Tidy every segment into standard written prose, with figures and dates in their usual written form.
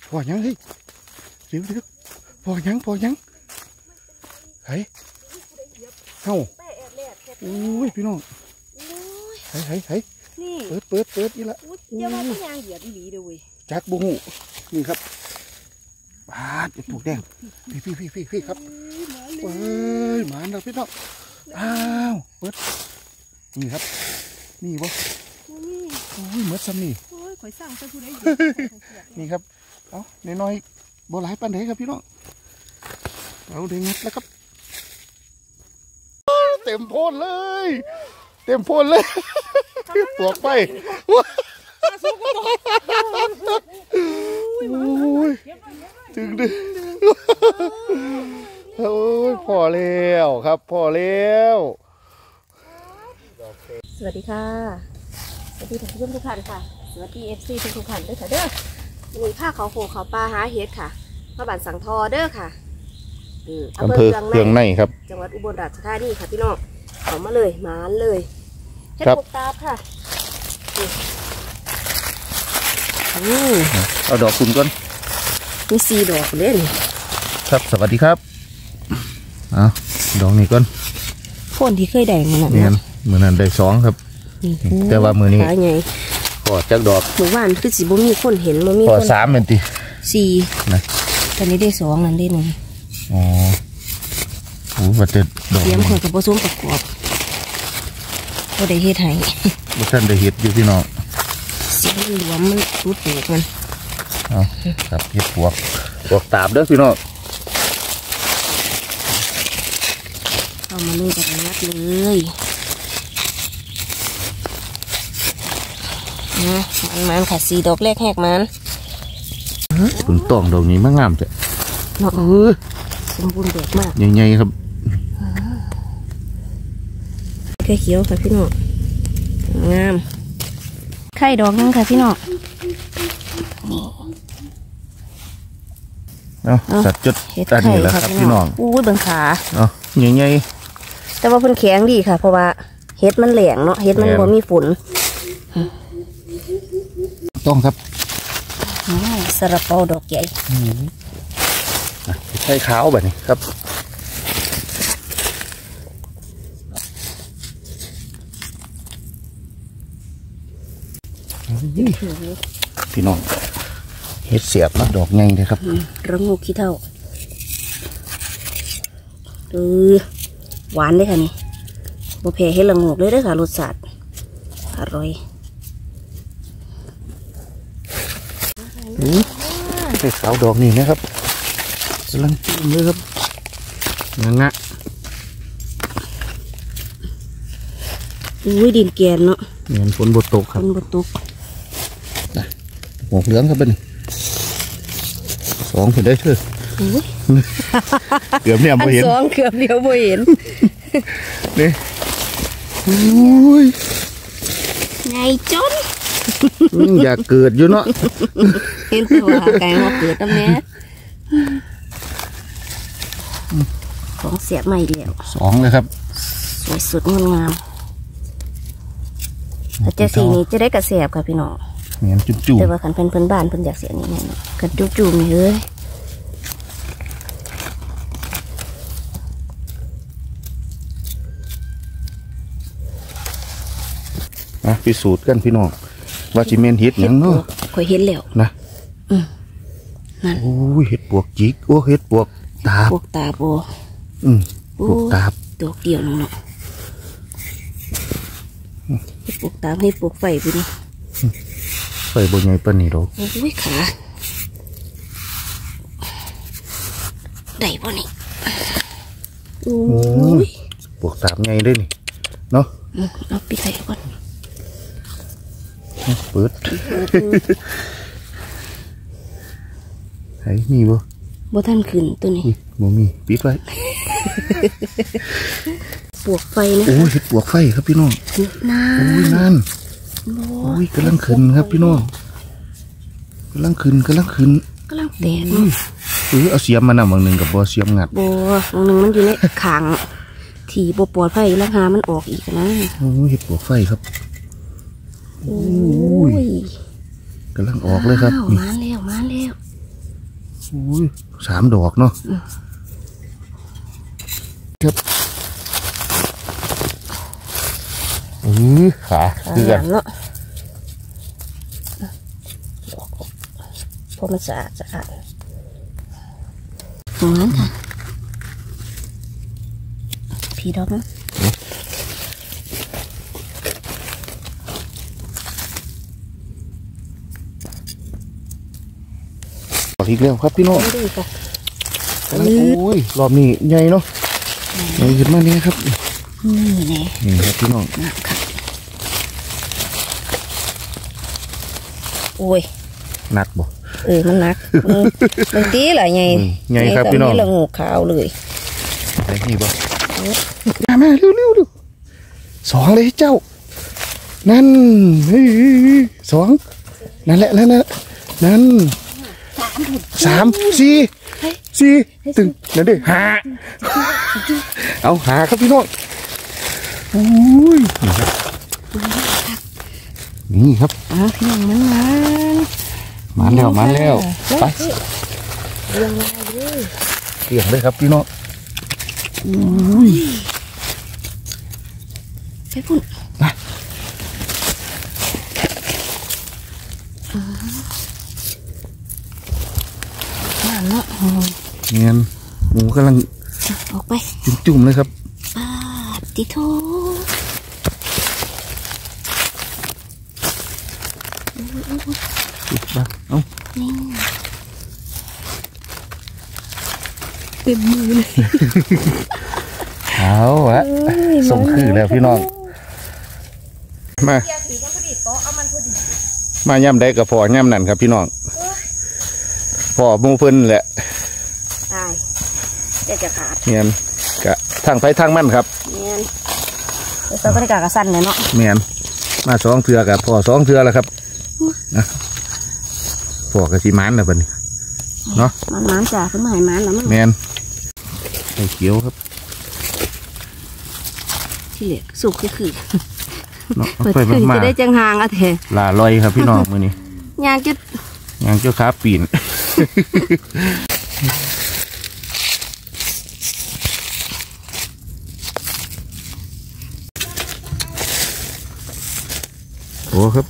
พอยังเฮ้ยเดี๋ยวพอยังเฮ้ยเฮ้าโอ้ยพี่น้องเฮ้ยนี่เปิดอีละอย่ามาพยางเหยียดอีหลีด้วยจักบุหูนี่ครับบาดปลูกแดงพี่ครับเฮ้ยหมาแล้วพี่น้องอ้าวเปิดนี่ครับนี่บ่โอ้ยเมื่อซ้ำนี่โอ้ยข่อยสั่งจะพูดได้นี่ครับเอาน้อยๆบ่หลายปันเดครับพี่น้องเอาเด้งงัดแล้วครับเต็มโพนเลยปลวกไปโอ้ยถึงดิโอ้ยพอแล้วครับพอแล้วสวัสดีค่ะสวัสดีท่านผู้ชมทุกท่านค่ะสวัสดีFCทุกท่านด้วยค่ะเด้อมีผ้าเขาโขเขาปลาหาเห็ดค่ะมาบ้านสังทอเด้อค่ะอำเภอเคืองในครับจังหวัดอุบลราชธานีค่ะพี่น้องเอามาเลยมาเลยเห็ดปกตาค่ะเอาดอกคุณก่อนมี4 ดอกเล่นครับสวัสดีครับเอาดอกนี้ก่อนคนที่เคยได้มันเนี่ยมือนั้นได้2ครับแต่ว่ามือนี้ขอจักดอกหมู่บ้านคือสิบ่มีคนเห็นบ่มีคนขอ3เป็นตี 4นะตอนนี้ได้2นั่นได้1 อ๋อโอ้ว่าจะดอกเตรียมคนกับผสมประกอบบ่ได้เฮ็ดให้บ่ทันได้เฮ็ดอยู่พี่น้องเสียงมันหลวมมันรูดเปกมันเอาครับเฮ็ดปวกตาบเด้อพี่น้องเอามาเลยกับนัดเลยมันค่ะ4 ดอกแรกแหกมันผลตองดอกนี้มันงามจ้ะเนาะสมบูรณ์แบบมากใหญ่ๆครับไข่เขียวค่ะพี่น้องงามไข่ดอกนึงค่ะพี่น้องสัตว์จุดตันนี่แหละครับพี่น้องอู้ยเบิ่งขาใหญ่ๆแต่ว่าเพิ่นแข็งดีค่ะเพราะว่าเห็ดมันแหลงเนาะเห็ดมันบ่มีฝนต้องครับสระเปาดอกใหญ่ไข่ขาวแบบนี้ครับพี่น้องเห็ดเสียบนะดอกใหญ่เลยครับระงูขี้เท่าหวานเลยค่ะนี่บ่แพ้เห็ดละงูเลยเด้อค่ะรสชาติอร่อยไข่ขาวดอกนี่นะครับกำลังจิ้มเลยครับงะอุ้ยดินแกนเนาะเหมือนฝนบดตกครับฝนบดตกหมวกเหลืองครับเป็น2คนได้เถอะเกือบเนี่ยไม่เห็น 2เกือบเดียวไม่เห็นนี่ไงจนอยากเกิดอยู่เนาะเห็นตัวไก่มาเกิดตรงนี้ของเสียบใหม่เดียว 2เลยครับสวยสุดงดงามแต่จะสีนี้จะได้กระเสียบค่ะพี่น้องเหมือนจุ่มแต่ว่าขันเพิ่นบ้านเพิ่นอยากเสียนี่แน่กันจุ่มๆเลยพิสูจน์กันพี่น้องว่าจิเมนเห็ดอย่างเนาะค่อยเห็นแล้วนะนั่นโอ้ยเห็ดปวกจิกโอ้เห็ดปวกตาปวกตาโบปวกตาดอกเดียวนึงเนาะเห็ดปวกตาให้ปวกไฟไปดิไฟบนใหญ่ปานนี่ดอกโอ้ยขาได้ป่ะนี่โอ้ยปวกตาใหญ่ด้วยนี่เนาะเอาปิดไฟก่อนเปิดไอ้มีบ่ท่านขึ้นตัวนี้บ่มีปิดไว้ปวกไฟนะโอ้ยเห็ดปวกไฟครับพี่น้องโอ้ยนั่นโอ้ยกำลังขึ้นครับพี่น้องกำลังขึ้นกำลังแตกเอาเสียมมานำบางหนึ่งกับบ่เสียมงัดบางหนึ่งมันอยู่ในขังถี่บ่ปลอดภัยแล้วหามันออกอีกนะโอ้ยเห็ดปวกไฟครับโอ้ยกำลังออกเลยครับมาแล้วอุ้ย3 ดอกเนาะครับขาคือกันเนาะพอมันสะอาดตรงนั้นค่ะพี่ดอกมั้งอีกแล้วครับพี่น้องดีค่ะโอ้ยรอบนี้ใหญ่เนาะใหญ่ขึ้นมาเนี่ยครับนี่ครับพี่น้องโอ้ยหนักบ่มันหนักมันดีหลายใหญ่ครับพี่น้องละงูขาวเลยไอ้นี่บ่แม่เร็ว2เลยเจ้านั่น2นั่นแหละนั่น3 4ตึงนั่นดิหาเอาหาครับพี่น้องนี่ครับพี่น้องมันแล้วไปเลี้ยงเลยครับพี่น้องไปพุ่นเนาะเงี้ยหมูกำลังออกไปจุ่มเลยครับติโทบ้าเอาเต็มมือเลยเอาละส่งคือแล้วพี่น้องมาย่ำได้กับพอย่ำนั่นครับพี่น้องพอมูเพิ่นแหละตายเดี๋ยวจะขาดเงี้ยกะทางไปทางมั่นครับเงี้ยแล้วก็ได้กะสั้นเลยเนาะเงี้ยมา2 เทือกับพอ2 เทือแล้วครับนะพอกระสีมันแล้วเป็นเนาะมันจ่าขึ้นมาให้มันแล้วมั้งเงี้ยไอ้เขียวครับที่เหลือสุกคือเนาะไปมาจะได้จังหางอะเถอะลาลอยครับพี่น้องมือนี้ยางเจ้าขาปีนโอ้ครับ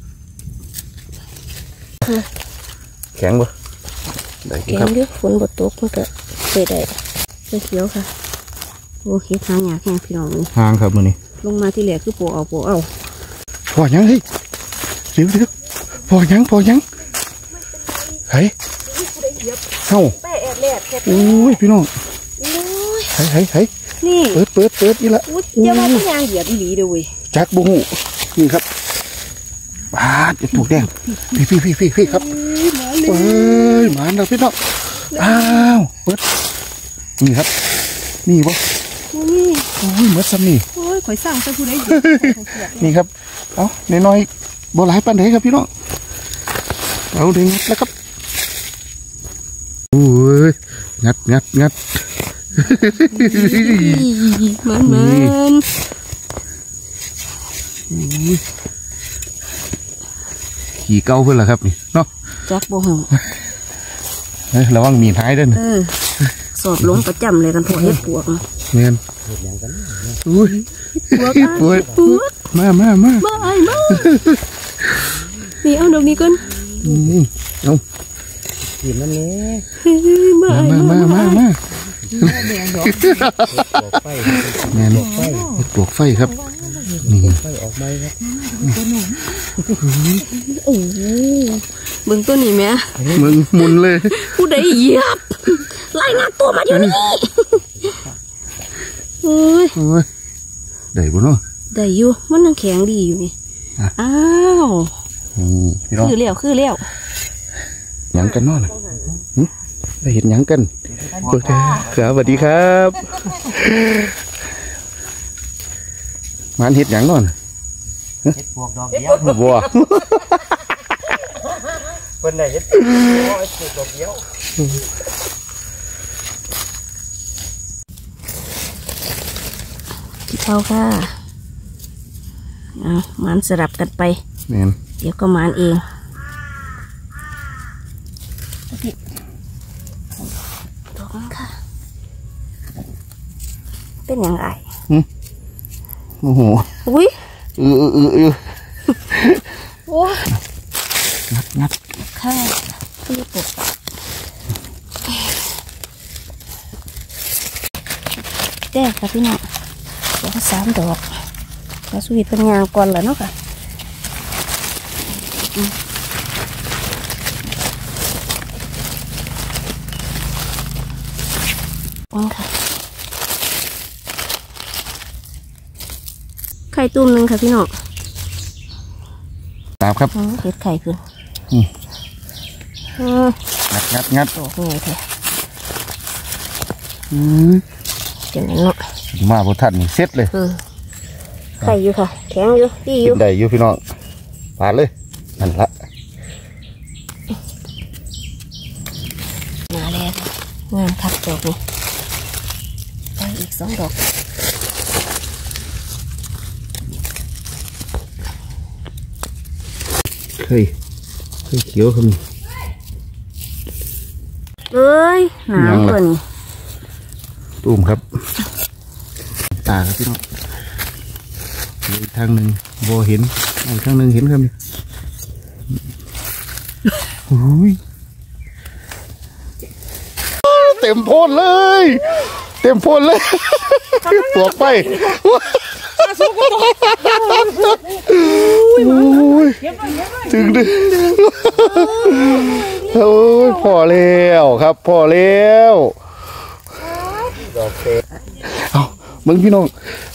แข็งบ่ได้แข็งด้วยฝนบดตกมันก็เคยได้เขียวค่ะโอเคทางอยากแห้งพี่น้องเลยทางครับมือนี้ลงมาที่แหลกคือโปเอาพอยังเฮ้ยเร็วพอยังเฮ้ยเอ้าโอ้ยพี่น้องเฮ้ยนี่เปิดนี่ละเดี๋ยวมาเป็นยางเหยียบอีหลีเด้อจักบุ้งนี่ครับบาดจะถูกแดงพี่ครับเฮ้ยหมาเราพี่น้องอ้าวเปิดนี่ครับนี่บ่โอ้ยเมื่อซ้ำนี่โอ้ยข่อยสั่งจะพูดได้นี่ครับเอาน้อยบ่หลายปันเด้ครับพี่น้องเอาเด้งแล้วครับโอ้ยงัดมันขี่เก้าเพื่อนเหรอครับนี่เนาะจักบ่หูระวังมีท้ายด้วยสอบลงประจำเลยกันพอเฮ็ดปวกเนียนอุ้ยปวดมานี่เอาดอกนี้ก่อนเอากินนั่นเลยมาแม่นปลวกไฟครับนี่ไฟออกไหมครับโอ้เบิ่งตัวนี้แม่มึงมุนเลยผู้ใดเหยียบไล่งัดตัวมาเดี๋ยวนี้โอ้ยได้บ่เนาะได้อยู่มันยังแข็งดีอยู่นี่อ้าวคือเลี้ยวหยังกันเนาะได้เห็นหยังกันครับสวัสดีครับมันเห็ดหยังเนาะเห็ดปวกดอกเดียวบัวเป็นไหนเห็ดปวกดอกเดียวที่เขาค่ะมันสลับกันไปเดี๋ยวก็มันเองอกนึงค่ะเป็นยังไงโอ้โหอุ้ยโอ้งัดค่ะพี่ปกแก้ค่ะพี่น้องดอก3 ดอกแล้วสวีทเป็นงานก่อนแล้วเนาะค่ะนี่ค่ะไข่ตุ้มหนึ่งค่ะพี่น้องตามครับเห็ดไข่ขึ้นงัดโอ้โหเท่ เจ๋งเนาะมาพอท่านนี่เซ็ตเลยไข่อยู่ค่ะแข็งอยู่ดีอกิยู่นได้อยู่พี่น้องปาดเลยนั่นละมาแล้วงามคักดอกนี่ไปอีก2 ดอกเคยเขียวครับเอ้ยหนาวตัวนี้ตุ้มครับตาครับพี่น้องอีกทางหนึ่งโบเห็นอีกทางหนึ่งเห็นครับนี่อุ้ยเต็มโพนเลยปวกไปถึงดึงโอ้ยพอแล้วครับพอแล้วเอามึงพี่น้อง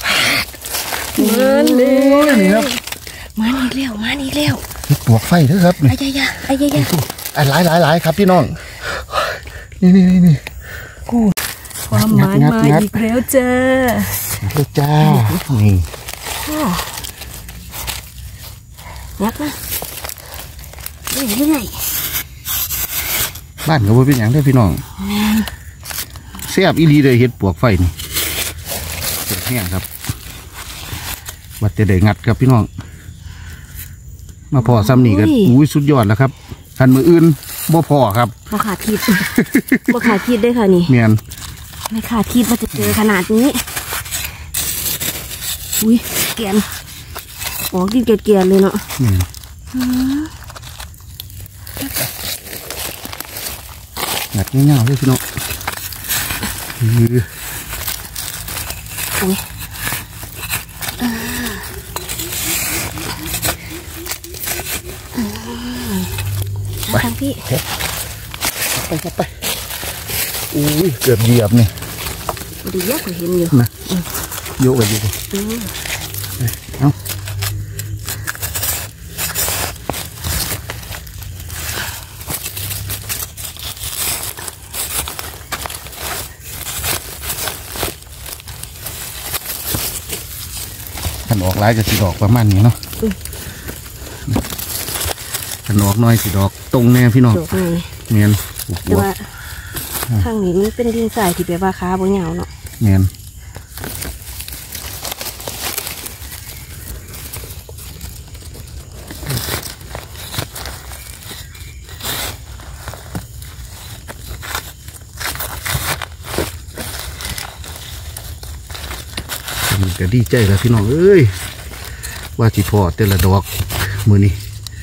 มันเลยนี่ครับมานี่แล้วปวกไฟเถอะครับนี่ไอ้ยะหลายครับพี่น้องนี่ความหมายมาอีกแล้วจ้าลูกจ้านี่ยักนะเรื่อยบ้านก็บ่เป็นอย่างได้พี่น้องเสียบอีหลีเลยเห็ดปวกไฟนี่เสียบแห้งครับวัดจะได้งัดครับพี่น้องมาพอซ้ำนี่กันอุ้ยสุดยอดแล้วครับคันมืออื่นบ่พอครับบ่ขาดคิดได้ค่ะนี่เมียนไม่ขาดคิดว่าจะเจอขนาดนี้อุ้ยแกนออกดินเกลียนเลยเนาะงัดเงาๆเลยพี่น้องอุ้ยไปทางพี่ไปอุ้ยเกือบเหยียบนี่ดีแยกเห็นอยู่นะโยกไปอยู่เอาขันออกหลายจะสีดอกประมาณนี้เนาะขันออกน้อยสีดอกตรงแน่พี่น้องเมียนแต่ว่าข้างนี้มันเป็นดินทรายที่แบบว่าขาบ่เหงาเนาะเมียนมันก็ดีใจแล้วพี่น้องเอ้ยว่าที่พอแต่ละดอกมือนี้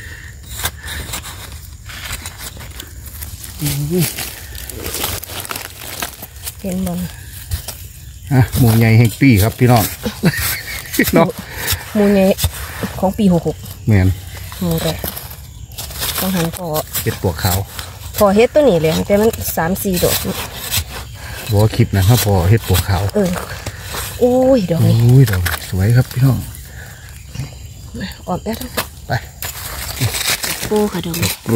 เห็นบ่หมูใหญ่แห่งปีครับพี่น้องเนาะหมูใหญ่ของปี66 แมนหมูแรกต้องหันพอเห็ดปวกขาวพอเฮ็ดตัวนี้เลยแต่มัน3-4 ดอกบอกว่าคลิปนะครับพอเห็ดปวกขาวโอ้ยดอกนี้อุ้ยดอกสวยครับพี่น้องออกแล้วไปโอ้ค่ะดอกนี้โร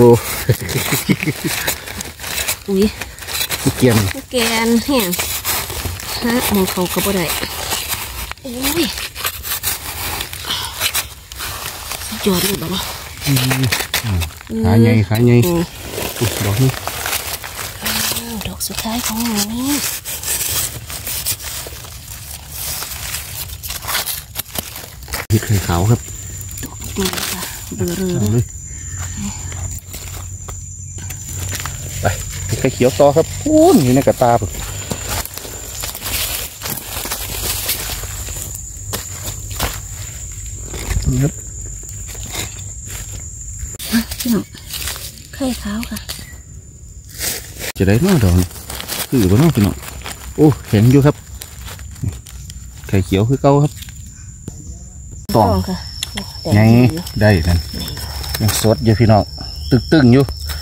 อุ้ยเกียนแกนแห้งฮะมองเขาก็บ่ได้โอ้ยจอดเลยบ่เนาะขาใหญ่ดอกนี้ดอกสุดท้ายของหนูนี่เห็ดไข่ขาวครับดอกนี้ค่ะเบอร์เลยไปใกข่เขียวต่อครับพูนอยู่ในกระตาผมนี่ครับพี่น้องไข่ขาวค่ะจะได้น้อดอกคือบ่น้อพี่น้องโอ้แข็งอยู่ครับไข่เขียวคือเก่าครับตองค่ะไงได้นั่นยังสดอยู่พี่น้องตึงอยู่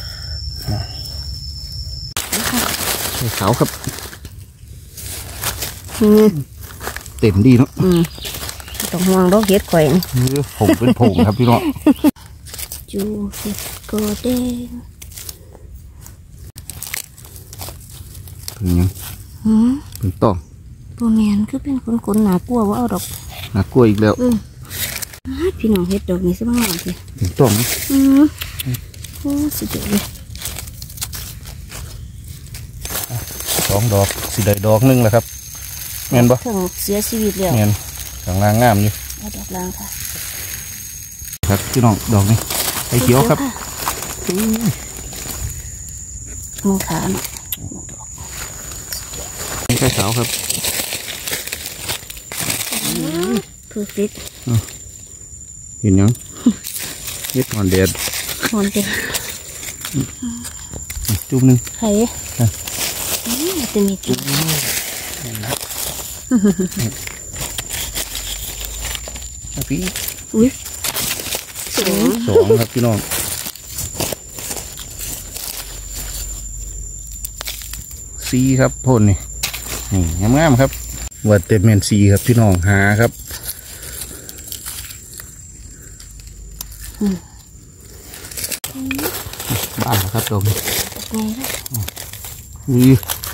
ไข่ขาวครับเต็มดีเนาะต้องห่วงดอกเห็ดข่อยนี่ผมเป็นผงครับพี่น้องจูสิโกเดงถึงยังถึงต้องตัวแมนคือเป็นคนหนากลัวว่าเอาดอกน่ากลัวอีกแล้วพี่น้องเห็ดดอกนี้ซะบ้างสิถึงต้องโอ้สุดยอดเลย 2 ดอกสิได้ดอกนึงแหละครับแม่นบ่ถึงเสียชีวิตแล้วแม่นข้างล่างงามอยู่เอาดอกลางค่ะครับพี่น้องดอกนี้ไข่เขียวครับมือขาเนาะนี่ไข่ขาวครับเพอร์เฟกต์เห็นยังเฮ็ดหอนแดดหอนเต็มจุ่มนึงไข่จะมีจุดพี่อุ้ยสวย 2ครับพี่น้องสีครับพ่นนี่งามๆครับว่าเต็มแมนสีครับพี่น้องหาครับบ้านครับดมนี่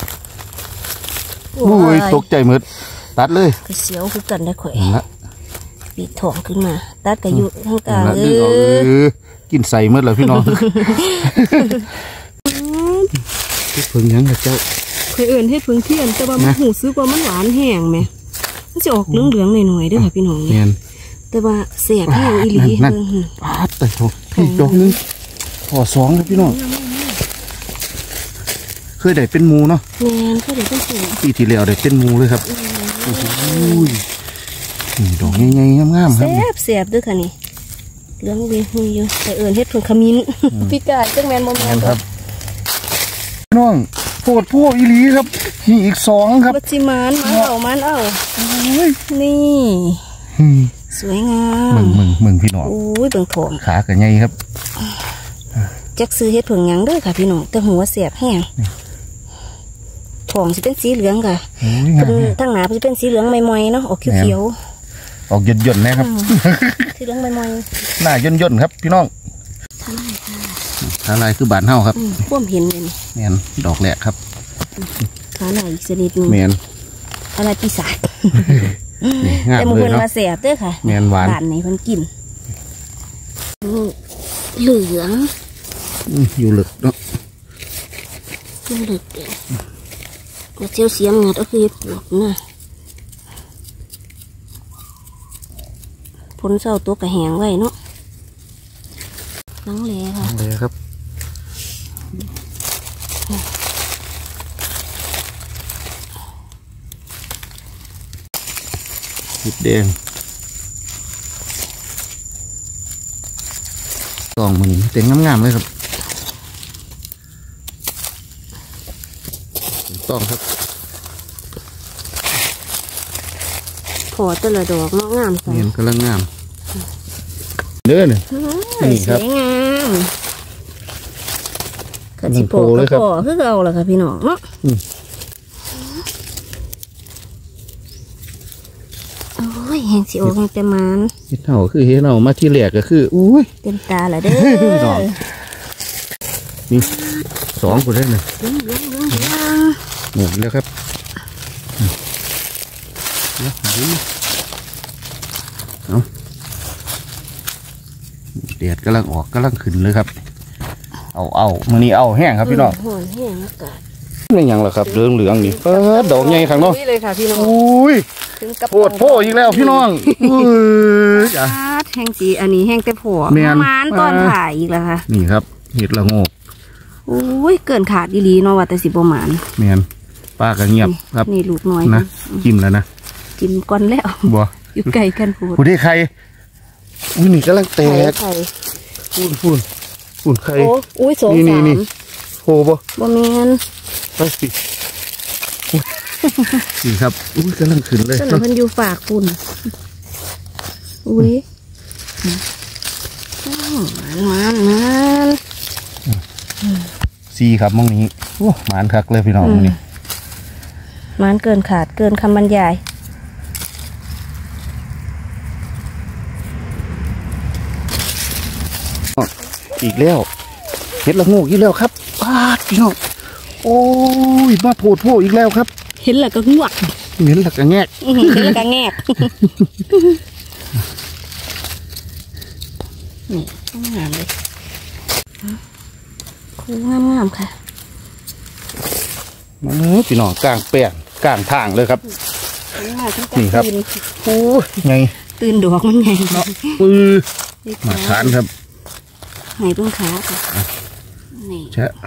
อุ้ยตกใจหมดตัดเลยคือเสียวคือกันได้ข่อยนั่นละปีกถ่องขึ้นมาตัดกระยุทั้งกลางนั่นละเลดึงออกยกินใส่หมดเลยพี่น้องเพิ่งยังกับเจ้าเคยเอื่นให้เพิ่งเทียนแต่ว่ามันหูซื้อว่ามันหวานแห้งไหมมันจะออกเหลืองๆหน่อยๆด้วยค่ะพี่น้องเนียนแต่ว่าเสียบแห้งอีหลีนั่นปาดแต่โถพี่ดอกนึงพอ2เลยพี่น้องเคยได้เป็นหมูเนาะแมนก็เดี๋ยวต้องสูงปีที่แล้วได้เป็นหมูเลยครับโอ้โหนี่ดอกใหญ่ๆงามๆครับเสียบด้วยค่ะนี่เหลืองเวียนอยู่แต่เอื่นเฮ็ดเพิ่งขมิ้นพี่กาจังแมนโมแมนครับพี่น้องโพดพวกอีหลีครับนี่อีก2ครับบัจิมานมันเอานี่ สวยงามมึงพี่น้องโอ้ยเบิ่งถมขากันใหญ่ครับจักซื้อเฮ็ดเพิ่งหยังเด้อค่ะพี่น้องแต่หัวเสียบแห้งถองสิเป็นสีเหลืองค่ะโอ้ยงามเป็นเลยทั้งหนาจะเป็นสีเหลืองใหม่ๆเนาะออกเขียวออกย่นๆนะครับๆสีเหลืองใหม่หน้าย่นๆครับพี่น้องๆทำไมค่ะขาลายคือบานเฮาครับพ่วมเห็นเลยนี่แมนดอกแหลกครับขาหน่อยอีกชนิดหนึงแมนอะไรปีศาจนี่งามแต่มือเลยเพิ่นเนาะมาเสียบเด้อค่ะแมนหวานบ้านไหนเพิ่นกินเหลืองอยู่ลึกเนาะเหลืองก็เจียวเสียมงัดก็คือปวกนะผลเศร้าตัวกระแหงไว้เนาะนังเลค่ะเลยครับหยิบแดงกล่องมันเต็งงามๆเลยครับต้องครับพอแต่ละดอกเนาะงามจังเนียนกำลังงามเด้อเนี่ย นี่สครับวยงามกระจิโปเลยคกรัระบปอคือเอาล่ะค่ะพี่น้องเนาะโอ้ยแหงสิโอแหงแต่มันเฮ็ดเห่าคือเฮ็ดเห่ามาที่แรกก็คืออุ้ยเต็มตาละเด้ดอกอนี่2คนได้เลยเหลืองหมดแล้วครับเดี๋ยวหาดูเอาแดดกำลังออกกำลังขึ้นเลยครับ เอามื้อนี้เอาแห้งครับพี่น้องโหนแห้งอากาศนี่หยังล่ะครับเหลืองนี่เปิดดอกใหญ่ข้างนอกนี่เลยค่ะพี่น้องอุ้ยถึงกับโพดโพอีกแล้วพี่น้องอุ้ยอ่ะแห้งสีอันนี้แห้งแต่ผัวแม่นมานตอนถ่ายอีกแล้วค่ะนี่ครับเห็ดละโงกโอ้ยเกินขาดดีๆเนาะว่าแต่สิบ่หมานแมนป้าก็เงียบครับนี่ลูกน้อยนะจิ้มแล้วนะกินก่อนแล้วบัวอยู่ไกลกันโหดผู้ที่ใครอุ้ยนี่กำลังแตกไข่พูนใครโอ้อุ้ยสองนี่สามโหบ่บ่แมนไปสินี่ครับอุ้ยกำลังขึ้นเลยต้นเพิ่นอยู่ฝากคุณอุ้ยมันซีครับมองนี้โอ้หมานคักเลยพี่น้องนี่มันเกินขาดเกินคำบรรยายอีกแล้วเห็ดละโงกอีกแล้วครับปาดพี่น้องโอ้ยมาโผดโผอีกแล้วครับเห็นแล้วก็งวกเห็นหลักกระแงกเห็นแล้วก็แงกนี่งามเลยคูงามๆค่ะมาพี่น้องกลางแป้นกลางทางเลยครับ นี่ครับ โอ้ยไงตื่นดอกมันไงเนาะมาทานครับไหนต้นขาค่ะนี่แชะ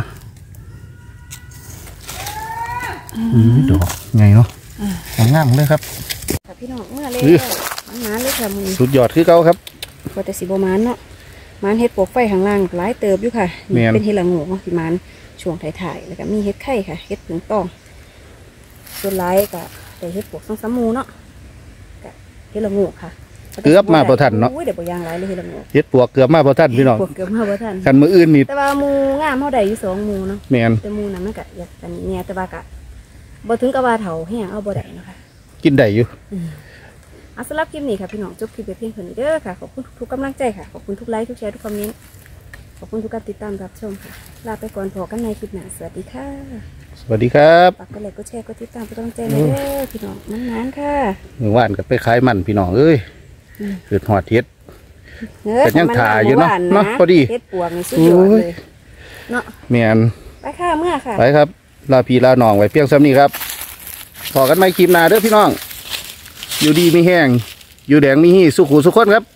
ดอกไงเนาะงามเลยครับค่ะพี่น้องเมื่อเลยอื้อมันเลยค่ะมือสุดยอดคือเก่าครับว่าแต่สิบมานเนาะมันเฮ็ดปวกไฟข้างล่างหลายเติบอยู่ค่ะแม่นเป็นเฮ็ดละโงกเนาะพี่มันช่วงถ่ายๆแล้วก็มีเฮ็ดไข่ค่ะเฮ็ดผึ่งตองส่วนหลายก็แต่เฮ็ดปวก2-3หมู่เนาะก็เฮ็ดละโงกค่ะเกือบมาบ่ทันเนาะอุ้ยเดี๋ยวบ่ย่างหลายเลยเฮ็ดละโงกเฮ็ดปวกเกือบมาพอท่านพี่น้องปวกเกือบมาบ่ทันกันมืออื่นนี่แต่ว่าหมู่งามเฮาได้อยู่2หมู่เนาะแมนแต่หมู่นั้นมันก็อยากกันเนี่ยแต่ว่าก็บ่ถึงกับว่าเฒ่าแฮงเอาบ่ได้เนาะค่ะกินได้อยู่สำหรับคลิปนี้ค่ะพี่น้องจบคลิปไปเพียงเท่านี้เด้อค่ะขอบคุณทุกกำลังใจค่ะขอบคุณทุกไลค์ทุกแชร์ทุกคอมเมนต์ขอบคุณทุกการติดตามรับชมค่ะลาไปก่อนพอกันในคลิปหน้าสวัสดีค่ะสวัสดีครับฝากกดไลค์กดแชร์กดติดตามเป็นกำลังใจหน่อยเด้อพี่น้องนั้นๆค่ะมือว่านก็ไปขายมันพี่น้องเอ้ยเกิดหอดเฮ็ด แต่ยังถ่ายอยู่เนาะเนาะพอดีเฮ็ดปวกนี่สุดยอดเลยเนาะแมนไปค่ะเมื่อค่ะไปครับลาพี่ลาน้องไว้เพียงซ้ำนี้ครับพอกันไม่คลิปหน้าเด้อพี่น้องอยู่ดีมีแห้งอยู่แดงมีหีสุขุสุขคนครับ